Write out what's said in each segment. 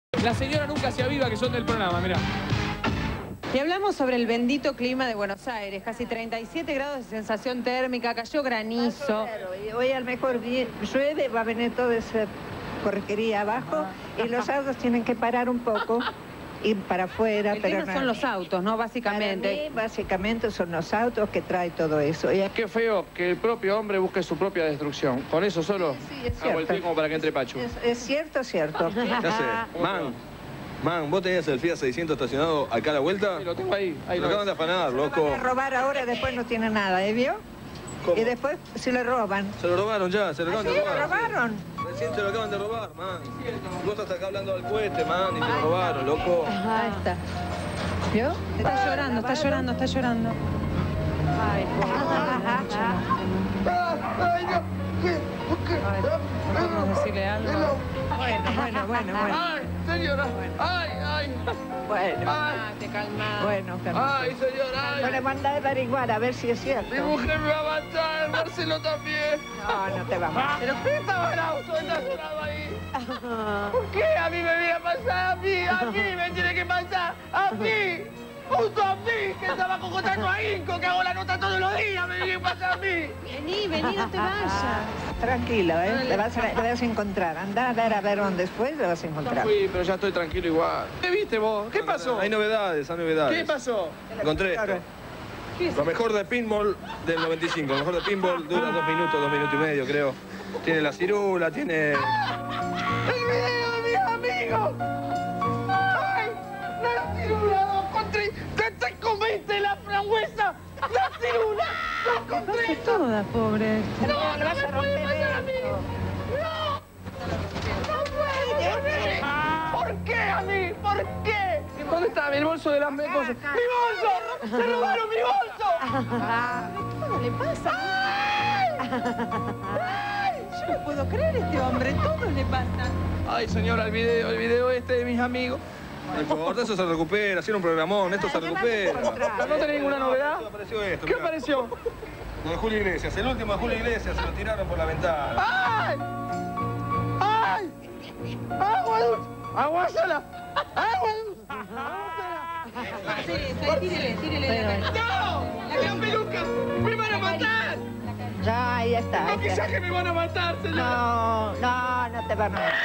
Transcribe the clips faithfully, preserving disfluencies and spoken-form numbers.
La señora nunca se aviva, que son del programa, mirá. Y hablamos sobre el bendito clima de Buenos Aires, casi treinta y siete grados de sensación térmica, cayó granizo. Claro, y hoy a lo mejor llueve, va a venir toda esa porquería abajo y los autos tienen que parar un poco, ir para afuera. El pero tema son los autos, ¿no? Básicamente. Para mí, básicamente son los autos que trae todo eso. Y Qué feo que el propio hombre busque su propia destrucción. Con eso solo sí, es hago el cierto. clic como para que entre Pachu. Es, es cierto, cierto. ¿Qué hace? Man, man, ¿vos tenías el Fiat seiscientos estacionado acá a la vuelta? Sí, lo tengo ahí. ahí Lo acaban de afanar, Se lo loco. van a robar ahora, después no tiene nada, ¿eh, vio? ¿Cómo? Y después se lo roban. Se lo robaron ya, se lo ¿Ah, acaban sí? de ¿Lo robar. robaron? Recién se lo acaban de robar, man. Vos estás acá hablando al cohete, man, y te lo robaron, loco. Ahí está. ¿Vio? Está llorando, está llorando, está llorando. Ay, pobre. Ay, vamos a decirle algo. Bueno, bueno, bueno, bueno. ¡Ay, señora! ¡Ay, ay! Bueno, ¡Ay! Te calma. bueno, calma. ¡Ay, señora! ¡Ay! Bueno, manda a averiguar a ver si es cierto. Mi mujer me va a matar, Marcelo también. No, no te va a matar. ¿Pero qué estaba el auto estacionado ahí? ¿Por qué a mí me viene a pasar? A mí, a mí me tiene que pasar. A mí. Justo a mí, que trabajo contrato a Inco, que hago la nota todos los días, me tiene que pasar a mí. Vení, vení, no te vayas. Tranquilo, ¿eh? Le vas, a, le vas a encontrar. Anda a ver a ver dónde después le vas a No encontrar. fui, pero ya estoy tranquilo igual. ¿Qué viste vos? ¿Qué pasó? Hay novedades, hay novedades. ¿Qué pasó? Encontré esto. Lo mejor de pinball del noventa y cinco. Lo mejor de pinball dura dos minutos, dos minutos y medio, creo. Tiene la cirula, tiene... ¡El video de mis amigos! ¡Ay! ¡La cirula, dos con tres! ¡Te, te comiste la frambuesa! ¡La cirula, dos con tres! Toda, pobre. ¡No, no me puede pasar a mí! ¡No! ¡No puede ser! ¿Por qué a mí? ¿Por qué? ¿Dónde está mi bolso de las cosas? ¡Mi bolso! ¡Se robaron mi bolso! ¿Todo le pasa? ¡Ay! Ay, yo no puedo creer este hombre, todo le pasa. Ay, señora, el video, el video este de mis amigos. No importa, eso se recupera, hacía un programón, esto se recupera. ¿Pero no tenés ninguna novedad? Apareció esto, ¿Qué mirá. apareció? Lo de Julio Iglesias, el último de Julio Iglesias, se lo tiraron por la ventana. ¡Ay! ¡Ay! ¡Agua dulce! ¡Agua sola! ¡Agua dulce! Sí, sí, tírele, tírele la cara. ¡No! ¡La peluca! ¡Me van a matar! Ya, ahí está. ¡No, Ahí quizás está. que me van a matar, señora! No, no, no te van a matar.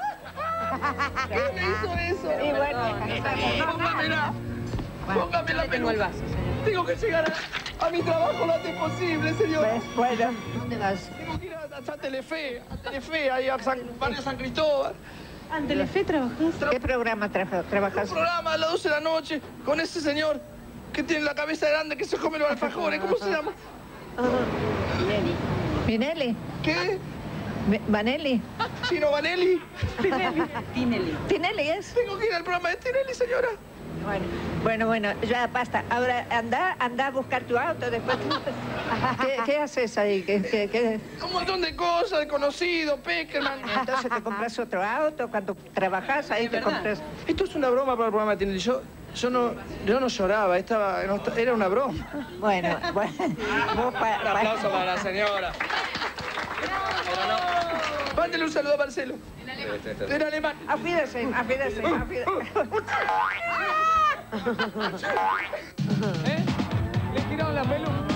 ¿Quién me hizo eso? Y bueno, Póngamela. Póngamela, Tengo el peluca. vaso, señor. Tengo que llegar a, a mi trabajo lo antes posible, señor. pues, bueno, ¿dónde vas? Tengo que ir a, a Telefe, a Telefe, ahí a San, barrio San Cristóbal. ¿Ante la fe trabajas? ¿Qué programa tra Un trabajas? programa a las doce de la noche con ese señor que tiene la cabeza grande que se come los alfajores. ¿Cómo se llama? ¿Minelli? ¿Qué? Mi- ¿Vanelli? ¿Chino Vanelli? Tinelli. ¿Tinelli es? Tengo que ir al programa de Tinelli, señora. Bueno, bueno, bueno, ya basta. Ahora anda, anda a buscar tu auto después. ¿Qué, qué haces ahí? ¿Qué, qué, qué? Un montón de cosas, de conocido, Peckerman. Entonces te compras otro auto, cuando trabajas ahí te compras... Esto es una broma para el programa de Tinelli. Yo, yo, no, yo no lloraba, estaba, no, era una broma. Bueno, bueno, vos pa- Un aplauso para la señora. Mándele un saludo a Marcelo. En alemán. Auf Wiedersehen, auf Wiedersehen, auf Wiedersehen. ¿Eh? Le tiraron la peluca.